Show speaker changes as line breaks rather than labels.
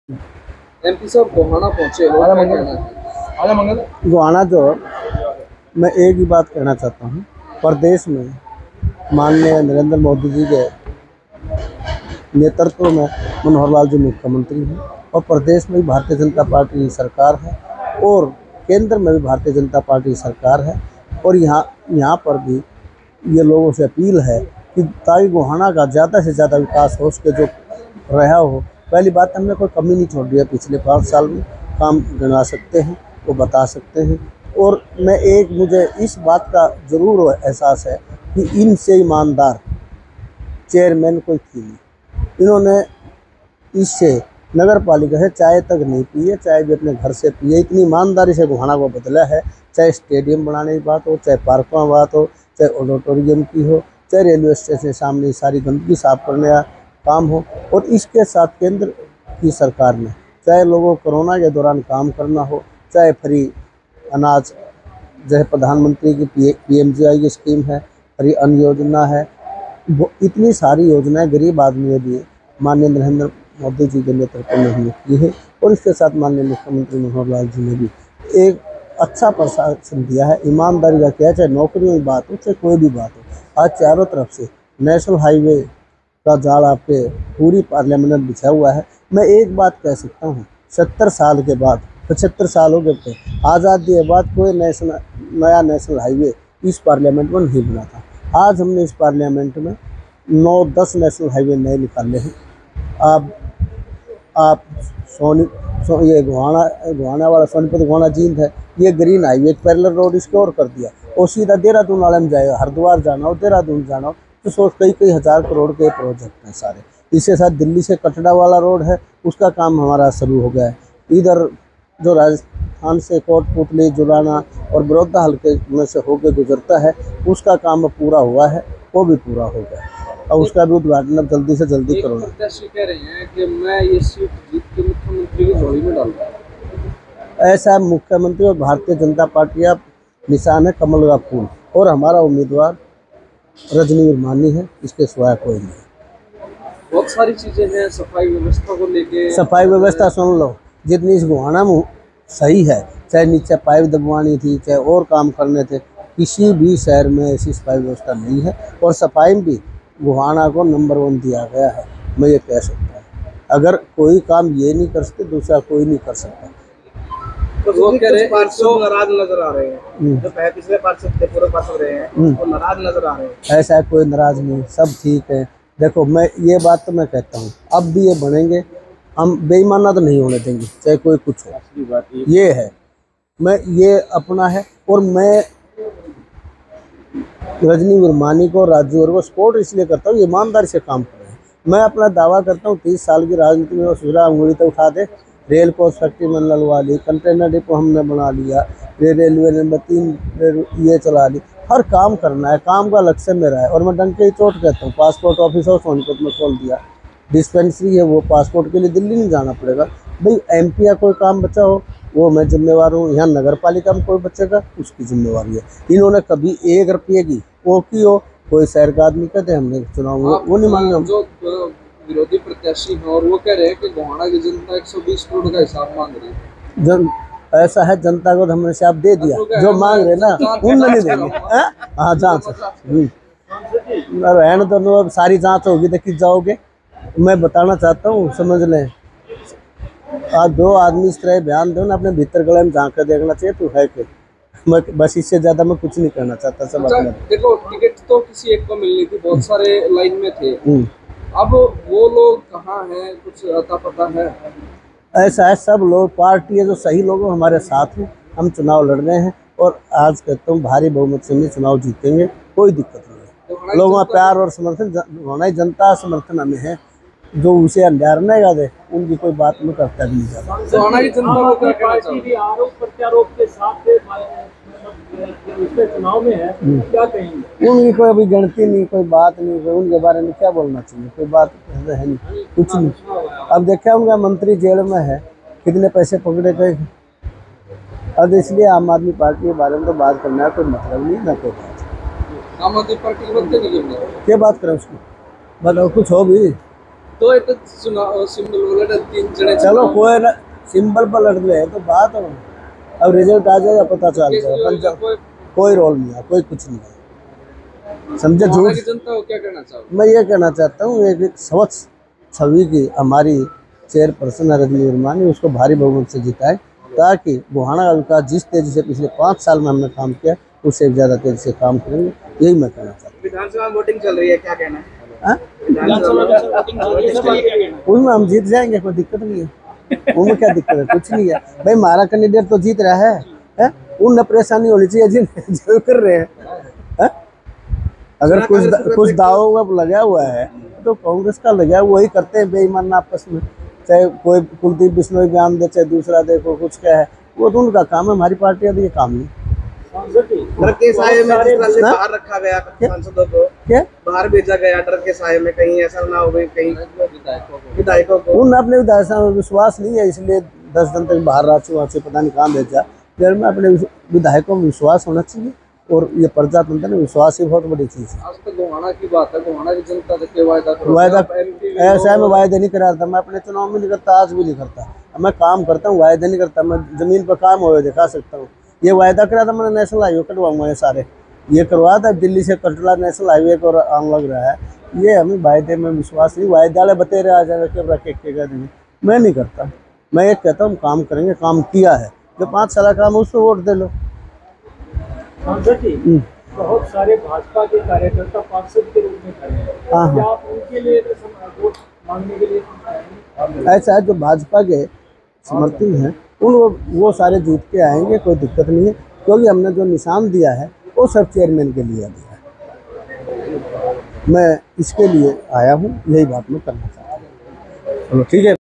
MP साहब गोहाना पहुंचे हो, क्या कहना है?
गोहाना जो मैं एक ही बात कहना चाहता हूँ, प्रदेश में माननीय नरेंद्र मोदी जी के नेतृत्व में मनोहर लाल जी मुख्यमंत्री हैं और प्रदेश में भी भारतीय जनता पार्टी की सरकार है और केंद्र में भी भारतीय जनता पार्टी की सरकार है। और यहाँ पर भी ये लोगों से अपील है कि ताकि गोहाना का ज़्यादा से ज़्यादा विकास हो, उसके जो रहा हो। पहली बात, हमने कोई कमी नहीं छोड़ दी है पिछले 5 साल में, काम गिना सकते हैं, वो बता सकते हैं। और मुझे इस बात का ज़रूर एहसास है कि इनसे ईमानदार चेयरमैन कोई थी नहीं। इन्होंने इससे नगर पालिका से चाय तक नहीं पी है, चाय भी अपने घर से पी है। इतनी ईमानदारी से गोहाना को बदला है, चाहे स्टेडियम बनाने की बात हो, चाहे पार्कों की बात हो, चाहे ऑडिटोरियम की हो, चाहे रेलवे स्टेशन के सामने सारी गंदगी साफ करने का काम हो। और इसके साथ केंद्र की सरकार ने चाहे लोगों को कोरोना के दौरान काम करना हो, चाहे फ्री अनाज, जैसे प्रधानमंत्री की PMGI की स्कीम है, फ्री अन्न योजना है, इतनी सारी योजनाएं गरीब आदमी के लिए माननीय नरेंद्र मोदी जी के नेतृत्व में हमने की है। और इसके साथ माननीय मुख्यमंत्री मनोहर लाल जी ने भी एक अच्छा प्रशासन दिया है, ईमानदारी का किया, चाहे नौकरियों की बात हो, चाहे कोई भी बात हो। आज चारों तरफ से नेशनल हाईवे का जाल आपके पूरी पार्लियामेंट में बिछा हुआ है। मैं एक बात कह सकता हूँ, 70 साल के बाद, 75 साल हो गए आज़ादी के बाद, कोई नया नेशनल हाईवे इस पार्लियामेंट में नहीं बना था। आज हमने इस पार्लियामेंट में 9-10 नेशनल हाईवे नए निकाले हैं। आप ये गोहाना वाला सोनीपत गोहाना जींद है, ये ग्रीन हाईवे पैरेलल रोड इसको और कर दिया और सीधा देहरादून वाले में जाएगा। हरिद्वार जाना हो, देहरादून जाना हो, तो सोच कई हज़ार करोड़ के प्रोजेक्ट हैं सारे। इसके साथ दिल्ली से कटरा वाला रोड है, उसका काम हमारा शुरू हो गया है। इधर जो राजस्थान से कोटपुतली, जुलाना और बड़ौदा हल्के में से होकर गुजरता है, उसका काम पूरा हुआ है, वो भी पूरा हो गया और उसका भी उद्घाटन अब जल्दी से जल्दी करो।
प्रत्याशी कह रहे हैं कि मैं ये सीट जीत के मुख्यमंत्री की झोली में डालूंगा।
ऐसा मुख्यमंत्री और भारतीय जनता पार्टी का निशान है कमल का फूल, और हमारा उम्मीदवार रजनी उर्मानी है, इसके सिवाय कोई नहीं।
बहुत सारी चीजें हैं सफाई व्यवस्था को लेके।
सफाई व्यवस्था सुन लो, जितनी इस गोहाना में सही है, चाहे नीचे पाइप दबवानी थी, चाहे और काम करने थे, किसी भी शहर में ऐसी सफाई व्यवस्था नहीं है। और सफाई में भी गोहाना को नंबर 1 दिया गया है, मैं ये कह सकता हूँ। अगर कोई काम ये नहीं कर सकते, दूसरा कोई नहीं कर सकता।
तो वो कह रहे हैं नाराज नजर आ रहे हैं, जो पिछले पार्षद थे, पूरे पार्षद रहे हैं, वो नाराज नजर आ रहे हैं।
ऐसा कोई नाराज नहीं, सब ठीक है। देखो, मैं ये बात तो मैं कहता हूँ, अब भी ये बनेंगे, हम बेईमाना तो नहीं होने देंगे, चाहे कोई कुछ हो। ये है, मैं ये अपना है। और मैं रजनी उर्मानी को, राजू और को सपोर्ट इसलिए करता हूँ, ईमानदारी से काम कर रहे हैं। मैं अपना दावा करता हूँ 30 साल की राजनीति में वो सुधरा अंगुली तो उठा दे। रेल को फैक्ट्री में लगवा ली, कंटेनर डिपो हमने बना लिया, रेलवे नंबर 3 ये चला ली। हर काम करना है, काम का लक्ष्य मेरा है। और मैं डंके की चोट कहता हूँ, पासपोर्ट ऑफिस और सोनीपत में खोल दिया, डिस्पेंसरी है, वो पासपोर्ट के लिए दिल्ली नहीं जाना पड़ेगा। भाई MP का कोई काम बचा हो, वो मैं जिम्मेवार हूँ। यहाँ नगर पालिका में कोई बचेगा, उसकी जिम्मेवारी है। इन्होंने कभी 1 रुपये की वो की हो, कोई शहर का आदमी कहते हमने चुनाव वो नहीं मांगा।
जो विरोधी प्रत्याशी हैं और वो कह रहे हैं कि गोहाना की जनता 120 करोड़ का हिसाब मांग रही है।
ऐसा है, जनता को हमने से आप दे दिया, जो मांग रहे ना उनने नहीं देंगे। हाँ, जाँच रहने तो सारी जाँच होगी तो किस जाओगे। मैं बताना चाहता हूँ, समझ लें, आज 2 आदमी इस तरह बयान दो ना, अपने भीतर गले में झाँक कर देखना चाहिए तू है कि। मैं बस इससे ज़्यादा मैं कुछ नहीं करना चाहता। सब
देखो, टिकट तो किसी एक को मिलनी थी, बहुत सारे लाइन में थे, अब वो लोग कहाँ हैं, कुछ अता पता है?
ऐसा है, सब लोग पार्टी है, जो सही लोग हमारे साथ हैं, हम चुनाव लड़ रहे हैं और आज कहता हूँ भारी बहुमत से चुनाव जीतेंगे, कोई दिक्कत नहीं है। लोगों का प्यार और समर्थन होना ही, जनता समर्थन हमें है। जो उसे अंधार नहीं गा दे, उनकी कोई बात में करता भी नहीं जाता।
चुनाव में है, क्या कहेंगे?
उनकी कोई अभी गिनती नहीं, कोई बात नहीं, कोई उनके बारे में क्या बोलना चाहिए, कोई बात है नहीं, कुछ नहीं। अब देखा होंगे मंत्री जेल में है, कितने पैसे पकड़े गए। अब इसलिए आम आदमी पार्टी के बारे में तो बात करना है कोई मतलब नहीं, ना कोई बात।
आम आदमी पार्टी की
क्या बात करें उसकी, बताओ कुछ हो भी।
तो ये तो चुनाव सिंबल वगैरह 3 जने
चलो कोई ना, सिंबल पर लड़ रहे तो बात हो, अब रिजल्ट आ जाएगा पता चल जाएगा। कोई रोल नहीं है, कोई कुछ नहीं है, समझे।
गोहाना
झूठ,
की जनता को क्या कहना चाहोगे?
मैं ये कहना चाहता हूँ एक स्वच्छ छवि की हमारी चेयरपर्सन रजनी वर्मानी, उसको भारी बहुमत से जिताए, ताकि गोहाना का विकास जिस तेजी से पिछले 5 साल में हमने काम किया उससे एक ज़्यादा तेजी से काम करेंगे, यही मैं कहना चाहता हूँ।
विधानसभा में वोटिंग चल रही है, क्या कहना है?
उसमें हम जीत जाएंगे, कोई दिक्कत नहीं है, उनमें क्या दिक्कत है, कुछ नहीं है भाई, हमारा कैंडिडेट तो जीत रहा है? उन्हें परेशानी होनी चाहिए जो कर रहे हैं। अगर कुछ दावों का लगा हुआ है तो कांग्रेस का लगा, वही करते हैं बेईमान आपस में, चाहे कोई कुलदीप बिश्नोई बयान दे, चाहे दूसरा देखो कुछ क्या है, वो तो उनका काम है, हमारी पार्टी का ये काम नहीं।
डर के साये में जिस तरह से बाहर रखा गया सांसदों को,
क्या
बाहर भेजा गया डर के साये में, कहीं ऐसा ना हो गई कहीं विधायकों को।
उन अपने विधायकों में विश्वास नहीं है, इसलिए 10 दिन तक बाहर राज्य वहाँ से पता नहीं कहाँ भेजा। फिर में अपने विधायकों में विश्वास होना चाहिए, और ये प्रजातंत्र में विश्वास ही बहुत बड़ी चीज़ है।
आज तक गोहाना की बात है, गोहाना की जनता के वायदा
ऐसा है, मैं वायदे नहीं करा था, मैं अपने चुनाव में नहीं करता, आज भी नहीं करता, मैं काम करता हूँ, वायदे नहीं करता, मैं जमीन पर काम हुए दिखा सकता हूँ। ये वायदा करा था मैंने, नेशनल हाईवे कटवाऊंगा, ये सारे ये करवा था, दिल्ली से कटरा नेशनल हाईवे को आम लग रहा है, ये हमें वायदे में विश्वास नहीं, वायदे वाले बतेरे आ जाएगा क्या क्या देंगे, मैं नहीं करता, मैं एक कहता हूँ काम करेंगे, काम किया है, जो 5 साल का काम है उसको वोट दे लो।
बहुत सारे भाजपा के कार्यकर्ता पार्षद के रूप में खड़े हैं, क्या आप उनके लिए वोट मांगने के लिए?
ऐसा है, जो भाजपा के समर्थक हैं वो सारे जीत के आएंगे, कोई दिक्कत नहीं है, क्योंकि हमने जो निशान दिया है वो सब चेयरमैन के लिए दिया है, मैं इसके लिए आया हूँ, यही बात मैं करना चाहता हूँ। चलो ठीक है।